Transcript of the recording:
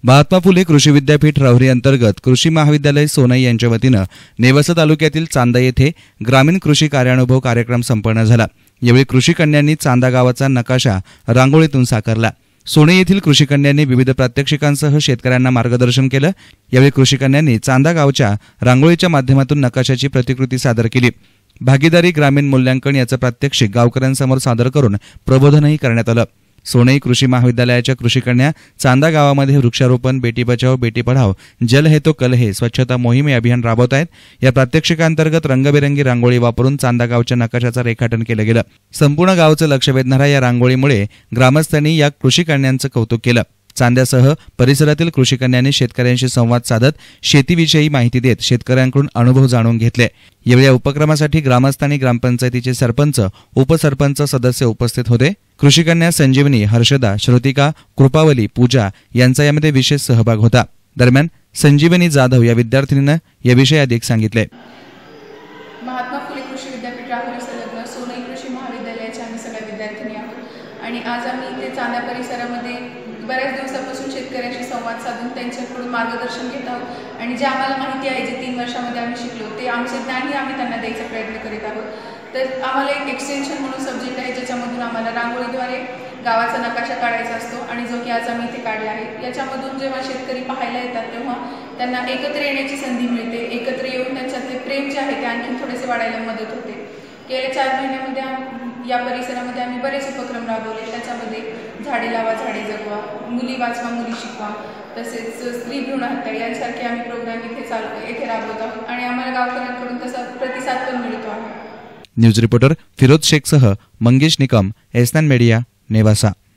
महात्मा फुले कृषी विद्यापीठ राहुरी अंतर्गत कृषी महाविद्यालय सोनई यांच्या वतीनं नेवासा तालुक्यातील चांदा येथे ग्रामीण कृषी कार्यानुभव कार्यक्रम संपन्न झाला। यावेळी कृषी कन्यांनी चांदा गावाचा नकाशा रांगोळीतून साकारला। सोनई येथील कृषी कन्यांनी विविध प्रात्यक्षिकांसह शेतकऱ्यांना मार्गदर्शन केलं। यावेळी कृषी कन्यांनी चांदा गावच्या रांगोळीच्या माध्यमातून नकाशाची प्रतिकृती सादर केली। भागीदारी ग्रामीण मूल्यांकन याचं प्रात्यक्षिक गावकऱ्यांसमोर सादर करून प्रबोधनही करण्यात आलं। सोनई कृषी महाविद्यालयाच्या कृषी कन्या चांदा गावामध्ये वृक्षारोपण, बेटी बचाओ बेटी पढाओ, जल है तो कल है स्वच्छता मोहीम हे अभियान राबवत आहेत। या प्रात्यक्षिकांतर्गत रंगबेरंगी रांगोळी वापरून चांदा गावच्या नकाशाचं रेखाटन केलं गेलं। संपूर्ण गावचं लक्ष वेधणाऱ्या या रांगोळीमुळे ग्रामस्थांनी या कृषी कन्यांचं कौतुक केलं। चांद्यासह परिसरातील कृषी कन्यांनी शेतकऱ्यांशी संवाद साधत शेतीविषयी माहिती देत शेतकऱ्यांकडून अनुभव जाणून घेतले। यावेळी या उपक्रमासाठी ग्रामस्थ आणि ग्रामपंचायतीचे सरपंच, उपसरपंच सदस्य उपस्थित होते। कृषी कन्या संजीवनी, हर्षदा, श्रुतिका, कृपावली, पूजा यांचा यामध्ये विशेष सहभाग होता। दरम्यान संजीवनी जाधव या विद्यार्थिनीनं याविषयी अधिक सांगितले। महात्मा फुले कृषी विद्यापीठ राहुरी संलग्न सोनई कृषी महाविद्यालयाच्या आम्ही सगळ्या विद्यार्थिनी आहोत आणि आज आम्ही इथे चांदा परिसरामध्ये बऱ्याच दिवसापासून शेतकऱ्यांशी संवाद साधून त्यांच्याकडून मार्गदर्शन घेत आहोत आणि जे आम्हाला माहिती आहे, जे 3 वर्षामध्ये आम्ही शिकलो ते आमचे ज्ञानही आम्ही त्यांना द्यायचा प्रयत्न करीत आहोत। तर आम्हाला एक एक्सटेन्शन म्हणून सब्जेक्ट आहे, ज्याच्यामधून आम्हाला रांगोळीद्वारे गावाचा नकाशा काढायचा असतो आणि जो की आज आम्ही इथे काढला आहे। याच्यामधून जेव्हा शेतकरी पाहायला येतात तेव्हा त्यांना एकत्र येण्याची संधी मिळते। एकत्र येऊन त्यांच्यातले प्रेम जे आहे ते आणखी थोडेसे वाढायला मदत होते। गेल्या 4 महिन्यामध्ये या परिसरामध्ये आम्ही बरेच उपक्रम राबवले। त्याच्यामध्ये झाडे लावा झाडे जगवा, मुली वाचवा मुली शिकवा, तसेच स्त्री भ्रूण हत्या यांसारखे आम्ही प्रोग्राम इथे राबवत आहोत आणि आम्हाला गावकऱ्यांकडून तसा प्रतिसाद पण मिळतो आहे। न्यूज रिपोर्टर फिरोज शेखसह मंगेश निकम, एसनान मीडिया, नेवासा।